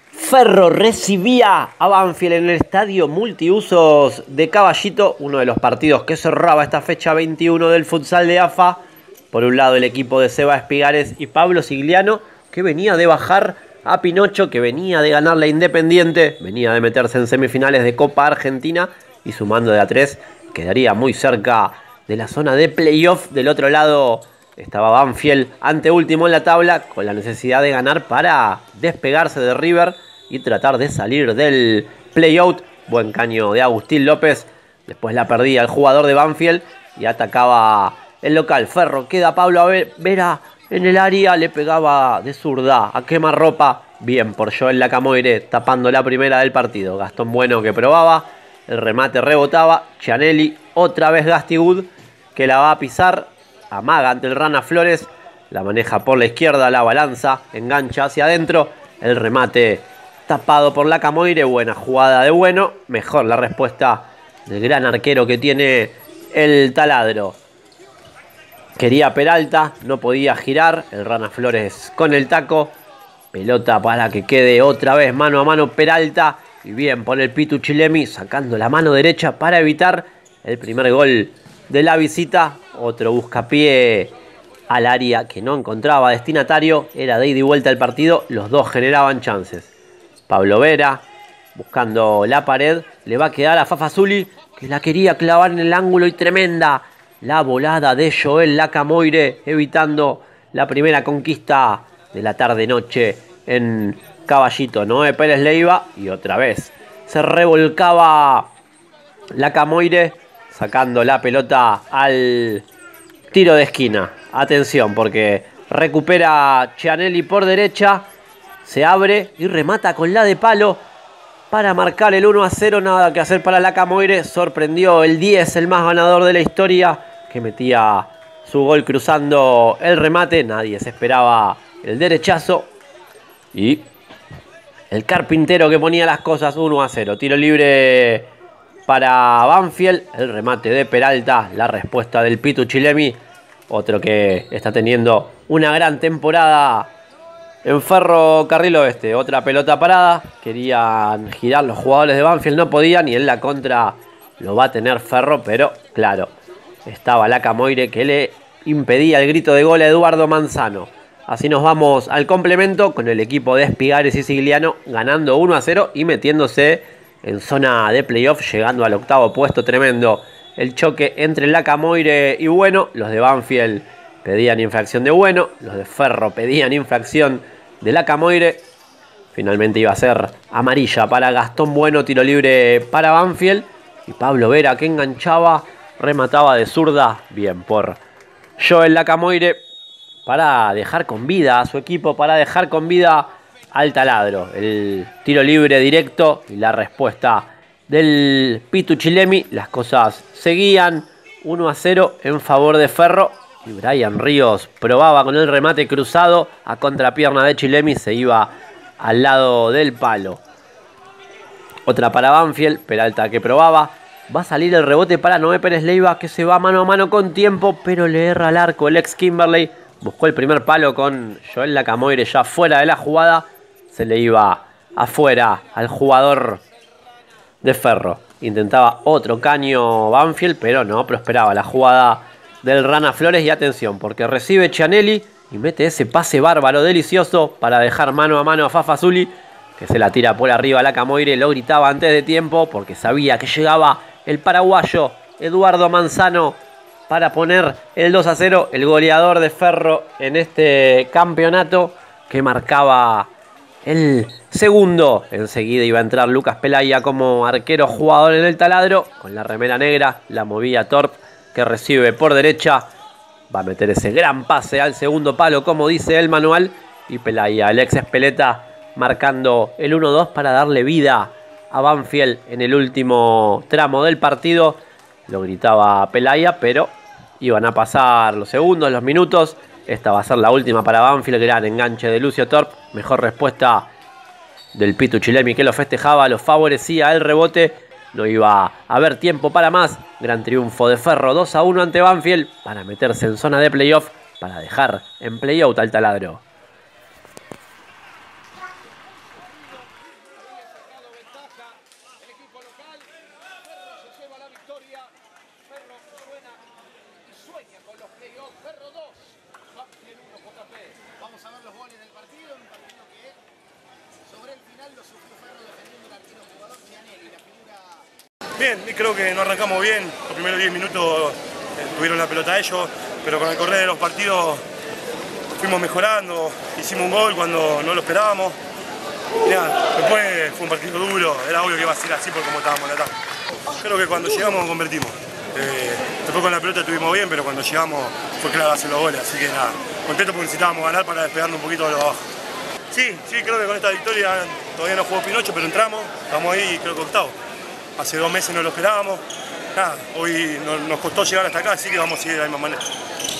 Ferro recibía a Banfield en el estadio multiusos de Caballito, uno de los partidos que cerraba esta fecha 21 del futsal de AFA. Por un lado el equipo de Seba Espigares y Pablo Sigliano, que venía de bajar a Pinocho, que venía de ganar la Independiente, venía de meterse en semifinales de Copa Argentina y sumando de a 3 quedaría muy cerca de la zona de playoff. Del otro lado estaba Banfield anteúltimo en la tabla, con la necesidad de ganar para despegarse de River y tratar de salir del playout. Buen caño de Agustín López. Después la perdía el jugador de Banfield y atacaba el local. Ferro, queda Pablo Vera en el área, le pegaba de zurda a quemarropa. Bien por Joel Lacamoire, tapando la primera del partido. Gastón Bueno que probaba, el remate rebotaba. Cianelli, otra vez Gastigud, que la va a pisar. Amaga ante el Rana Flores, la maneja por la izquierda, la balanza, engancha hacia adentro. El remate tapado por Lacamoire, buena jugada de Bueno. Mejor la respuesta del gran arquero que tiene el taladro. Quería Peralta, no podía girar. El Rana Flores con el taco. Pelota para que quede otra vez mano a mano Peralta. Y bien por el Pitu Chilemi, sacando la mano derecha para evitar el primer gol de la visita. Otro buscapié al área que no encontraba destinatario. Era de ida y vuelta el partido. Los dos generaban chances. Pablo Vera buscando la pared. Le va a quedar a Fafazuli, que la quería clavar en el ángulo, y tremenda la volada de Joel Lacamoire, evitando la primera conquista de la tarde-noche en Caballito. Noé Pérez Leiva y otra vez se revolcaba Lacamoire, sacando la pelota al tiro de esquina. Atención, porque recupera Cianelli por derecha, se abre y remata con la de palo para marcar el 1-0. Nada que hacer para Lacamoire. Sorprendió el 10, el más ganador de la historia, que metía su gol cruzando el remate. Nadie se esperaba el derechazo. Y el carpintero que ponía las cosas. 1-0. Tiro libre para Banfield. El remate de Peralta. La respuesta del Pitu Chilemi. Otro que está teniendo una gran temporada en Ferro Carril Oeste. Otra pelota parada. Querían girar los jugadores de Banfield, no podían. Y en la contra lo va a tener Ferro. Pero claro, estaba Lacamoire, que le impedía el grito de gol a Eduardo Manzano. Así nos vamos al complemento, con el equipo de Espigares y Sigliano ganando 1-0 y metiéndose en zona de playoff, llegando al octavo puesto. Tremendo el choque entre Lacamoire y Bueno. Los de Banfield pedían infracción de Bueno, los de Ferro pedían infracción de Lacamoire. Finalmente iba a ser amarilla para Gastón Bueno, tiro libre para Banfield. Y Pablo Vera, que enganchaba, remataba de zurda. Bien por Joel Lacamoire, para dejar con vida a su equipo, para dejar con vida al taladro. El tiro libre directo y la respuesta del Pitu Chilemi. Las cosas seguían 1-0 en favor de Ferro. Y Brian Ríos probaba con el remate cruzado a contrapierna de Chilemi. Se iba al lado del palo. Otra para Banfield. Peralta que probaba. Va a salir el rebote para Noé Pérez Leiva, que se va mano a mano con tiempo, pero le erra al arco el ex Kimberley. Buscó el primer palo con Joel Lacamoire ya fuera de la jugada. Se le iba afuera al jugador de Ferro. Intentaba otro caño Banfield, pero no prosperaba la jugada del Rana Flores. Y atención, porque recibe Cianelli y mete ese pase bárbaro, delicioso, para dejar mano a mano a Fafazuli, que se la tira por arriba a Lacamoire. Lo gritaba antes de tiempo porque sabía que llegaba el paraguayo Eduardo Manzano para poner el 2-0. El goleador de Ferro en este campeonato, que marcaba el segundo. Enseguida iba a entrar Lucas Pelaya como arquero jugador en el taladro. Con la remera negra la movía Torp, que recibe por derecha. Va a meter ese gran pase al segundo palo, como dice el manual. Y Pelaya, el ex Espeleta, marcando el 1-2 para darle vida a Banfield en el último tramo del partido. Lo gritaba Pelaya, pero iban a pasar los segundos, los minutos. Esta va a ser la última para Banfield. Gran enganche de Lucio Torp. Mejor respuesta del Pitu Chilemi, que lo festejaba, lo favorecía el rebote. No iba a haber tiempo para más. Gran triunfo de Ferro, 2-1 ante Banfield, para meterse en zona de playoff, para dejar en playout al taladro. Bien, creo que no arrancamos bien. Los primeros 10 minutos tuvieron la pelota ellos, pero con el correr de los partidos fuimos mejorando. Hicimos un gol cuando no lo esperábamos. Mirá, después fue un partido duro, era obvio que iba a ser así por cómo estábamos en el ataque. Creo que cuando llegamos convertimos. Después con la pelota estuvimos bien, pero cuando llegamos fue clave hacer los goles, así que nada, contento porque necesitábamos ganar para despegarnos un poquito de lo abajo. Sí, creo que con esta victoria todavía no jugó Pinocho, pero entramos, estamos ahí creo que octavo. Hace 2 meses no lo esperábamos, nada, hoy nos costó llegar hasta acá, así que vamos a seguir de la misma manera.